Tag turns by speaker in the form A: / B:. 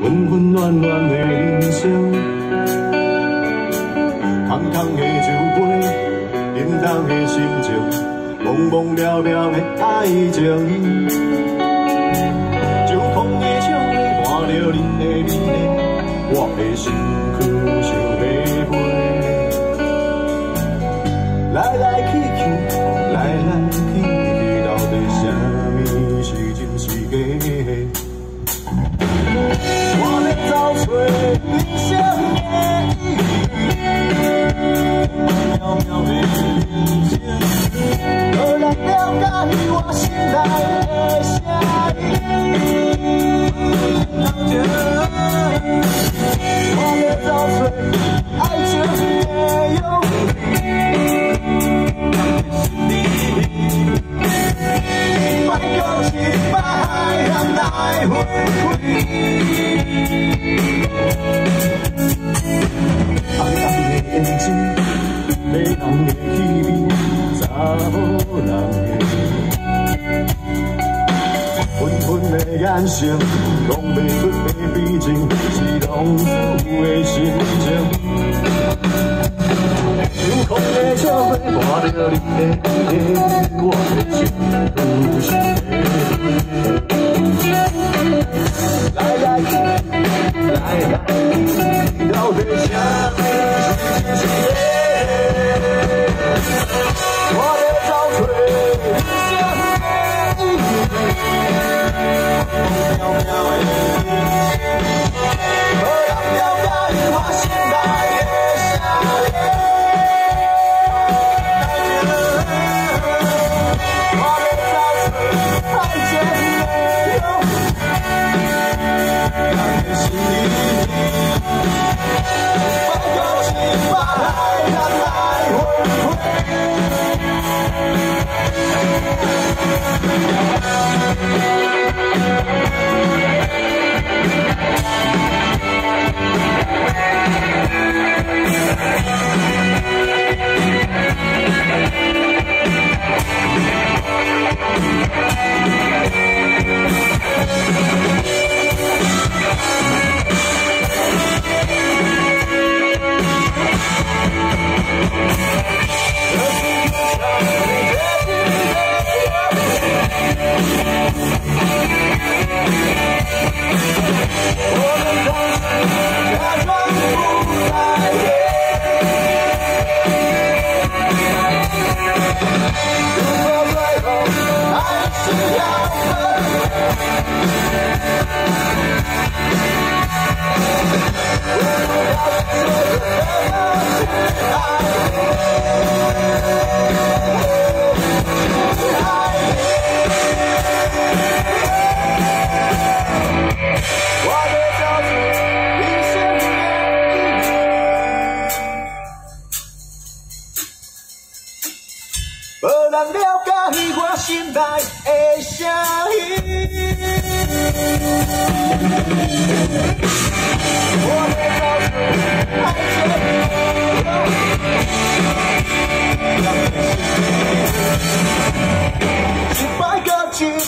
A: 温温暖暖的人生，空空的酒杯，沉重的心情，茫茫渺渺的爱情。酒空的笑话，看着恁的美丽，我的身躯想要飞。来来去去，来来去去，到底啥物是真是假？ 我要找找人生的意义，渺渺的人生，无人了解我心内的声音。我要找找爱情的勇气，别搁一把海人来回归。 红红的眼睛，迷人的气味，查某人的。昏昏的眼神，讲袂出的悲情，是浪子的心情。酒空的笑话，看着你的脸，我的心愈想飞。来来去，来来去，到底啥物是真是假？我要找找人生的意义，渺渺的人生，无人了解我心内的声音。我要找找爱情的勇气。 人的心里，把高兴把爱人来回归。无人了解我心内的声音。我要找找爱情的勇气，一摆搁一